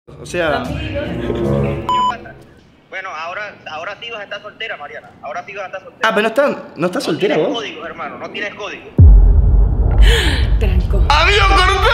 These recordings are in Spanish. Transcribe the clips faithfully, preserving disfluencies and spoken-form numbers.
O sea... Bueno, ahora, ahora sí vas a estar soltera, Mariana. Ahora sí vas a estar soltera. Ah, pero no está, no está soltera vos. vos. No tienes código, hermano, no tienes código. Tranco. ¡Amigo,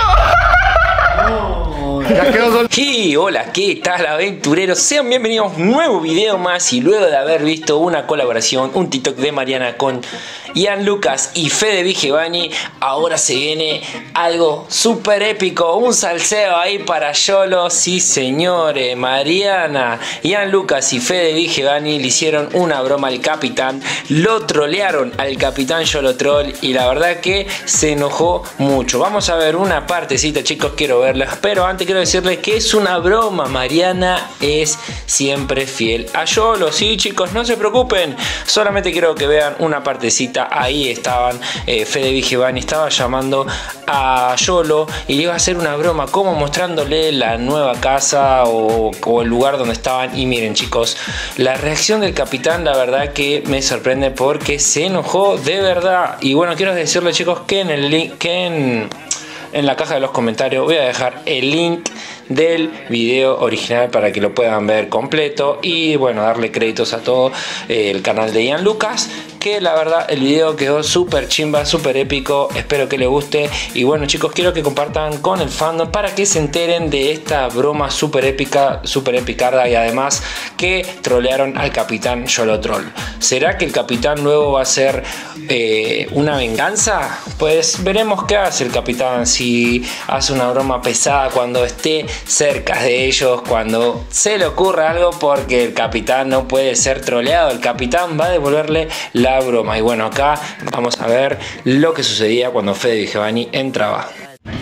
cortó! No, ya quedó sol... Y hola, ¿qué tal, aventureros? Sean bienvenidos a un nuevo video más. Y luego de haber visto una colaboración, un TikTok de Mariana con Ian Lucas y Fede Vigevani, ahora se viene algo súper épico, un salseo ahí para Yolo. Sí señores, Mariana, Ian Lucas y Fede Vigevani le hicieron una broma al capitán, lo trolearon al capitán Yolo Troll y la verdad que se enojó mucho. Vamos a ver una partecita, chicos, quiero verla, pero antes quiero decirles que es una broma. Mariana es siempre fiel a Yolo, sí chicos, no se preocupen, solamente quiero que vean una partecita. Ahí estaban, eh, Fede Vigevani estaba llamando a Yolo y le iba a hacer una broma, como mostrándole la nueva casa o, o el lugar donde estaban. Y miren chicos, la reacción del capitán la verdad que me sorprende porque se enojó de verdad. Y bueno, quiero decirles chicos que en el link, que en, en la caja de los comentarios voy a dejar el link del video original para que lo puedan ver completo y bueno, darle créditos a todo eh, el canal de Ian Lucas, que la verdad el video quedó súper chimba, súper épico, espero que les guste. Y bueno chicos, quiero que compartan con el fandom para que se enteren de esta broma súper épica, súper epicarda, y además que trolearon al capitán Yolo Troll. ¿Será que el capitán luego va a hacer eh, una venganza? Pues veremos qué hace el capitán, si hace una broma pesada cuando esté cerca de ellos, cuando se le ocurra algo, porque el capitán no puede ser troleado, el capitán va a devolverle la broma. Y bueno, acá vamos a ver lo que sucedía cuando Fede Vigevani entraba.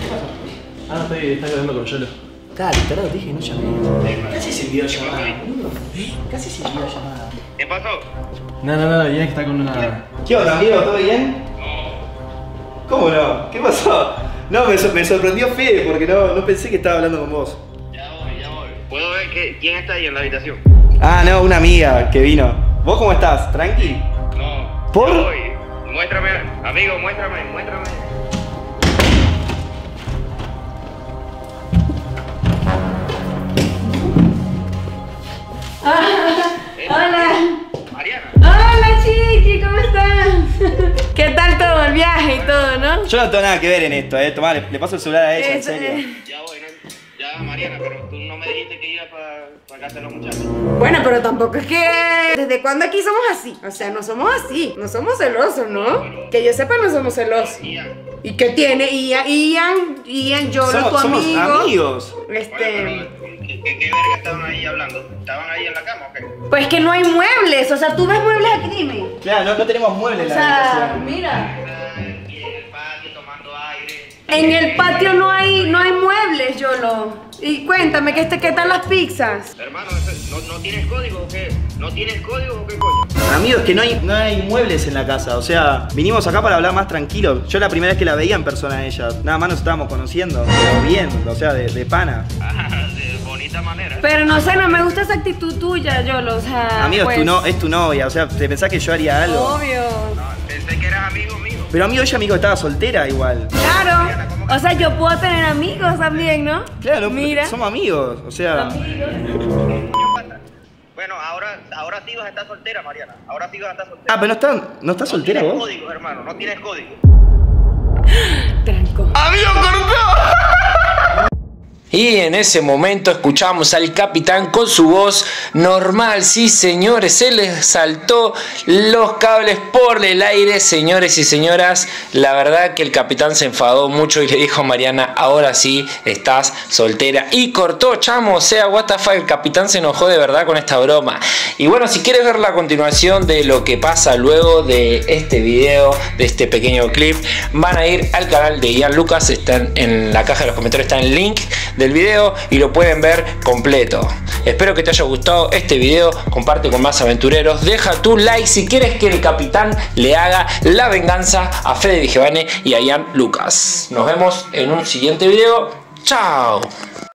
Ah, no, estoy, está hablando con Yolo. Dale, tarado, dije, no llamé. Casi se envió llamada. Casi se envió llamada. ¿Qué pasó? No, no, no, ya está con una... ¿Qué onda, amigo? ¿Todo bien? No. ¿Cómo no? ¿Qué pasó? No, me, me sorprendió Fede porque no, no pensé que estaba hablando con vos. Ya voy, ya voy. ¿Puedo ver que, quién está ahí en la habitación? Ah, no, una amiga que vino. ¿Vos cómo estás? ¿Tranqui? No. ¿Por? Ya voy. Muéstrame, amigo, muéstrame, muéstrame. Ah, Eh, hola. Mariana. Hola, chiqui, ¿cómo estás? ¿Qué tal todo el viaje y todo, no? Yo no tengo nada que ver en esto, eh. Tomá, le, le paso el celular a ella, en Eso, serio. eh. Ya voy, no. Ya, Mariana, pero tú no me dijiste que ibas para pa casa de los muchachos. Bueno, pero tampoco es que... ¿Desde cuándo aquí somos así? O sea, no somos así. No somos celosos, ¿no? Que yo sepa, no somos celosos. Ian. ¿Y qué tiene? Ian, Ian, Ian Yolo, Somos, tu somos amigo. amigos. Este... Bueno, pero, ¿qué, qué, ¿qué verga estaban ahí hablando? ¿Estaban ahí en la cama o qué? Pues que no hay muebles. O sea, ¿tú ves muebles aquí? Dime. Claro, no, no tenemos muebles O en la sea, habitación. mira. Y en el patio tomando aire. En el patio no hay, no hay muebles, Yolo. Y cuéntame, ¿qué, este, ¿qué tal las pizzas? Hermano, ¿no, ¿no tienes código o qué? ¿No tienes código o qué coño? Amigos, que no hay, no hay muebles en la casa. O sea, vinimos acá para hablar más tranquilo. Yo la primera vez que la veía en persona a ella. Nada más nos estábamos conociendo. Pero bien, o sea, de, de pana. Ah, de bonita manera. Pero no sé, no me gusta esa actitud tuya, Yolo, o sea... Amigo, pues, es, tu no, es tu novia. O sea, ¿te pensás que yo haría algo? Obvio. No, pensé que eras amigo mío. Pero amigo, ella amigo estaba soltera igual. Claro. O sea, yo puedo tener amigos también, ¿no? Claro, Mira. somos amigos. O sea... Bueno, ahora, ahora sí vas a estar soltera, Mariana. Ahora sí vas a estar soltera. Ah, pero no está, no está soltera No vos. tienes código, hermano, no tienes código. Tranco. ¡Amigo, cortó! Y en ese momento escuchamos al capitán con su voz normal. Sí, señores, se les saltó los cables por el aire, señores y señoras. La verdad que el capitán se enfadó mucho y le dijo a Mariana, ahora sí estás soltera. Y cortó, chamo, o sea, what the fuck, el capitán se enojó de verdad con esta broma. Y bueno, si quieres ver la continuación de lo que pasa luego de este video, de este pequeño clip, van a ir al canal de Ian Lucas. Están en la caja de los comentarios, está el link del video y lo pueden ver completo. Espero que te haya gustado este video, comparte con más aventureros, deja tu like si quieres que el capitán le haga la venganza a Fede Vigevani y a Ian Lucas. Nos vemos en un siguiente video. Chao.